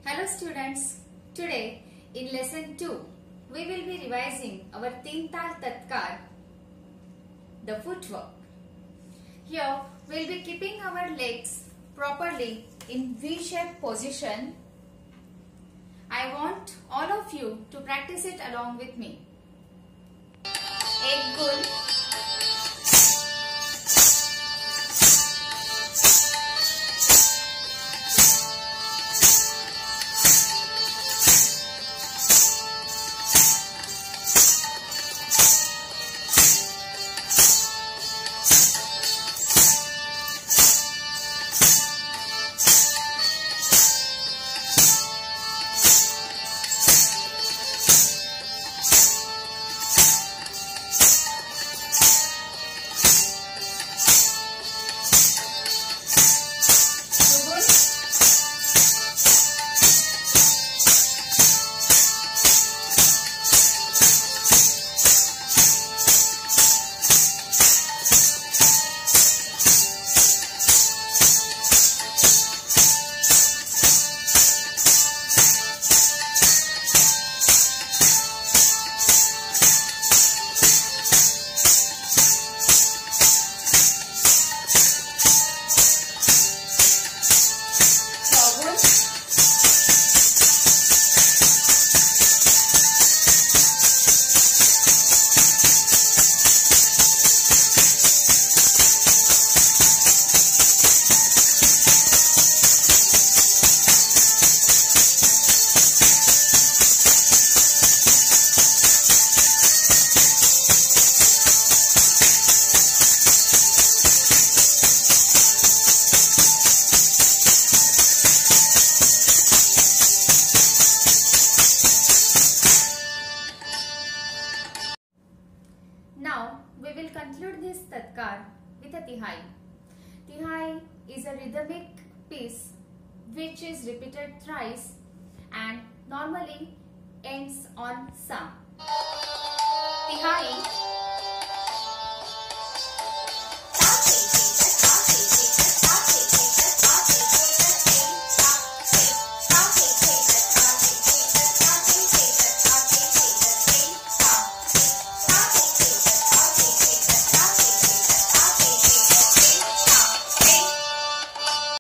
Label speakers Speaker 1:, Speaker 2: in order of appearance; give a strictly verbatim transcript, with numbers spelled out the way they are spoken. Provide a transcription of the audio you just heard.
Speaker 1: Hello students, today in lesson two we will be revising our Teental Tatkaar, the footwork. Here we will be keeping our legs properly in V-shaped position. I want all of you to practice it along with me. Ek gul, now we will conclude this Tatkar with a Tihai. Tihai is a rhythmic piece which is repeated thrice and normally ends on Sa. Tihai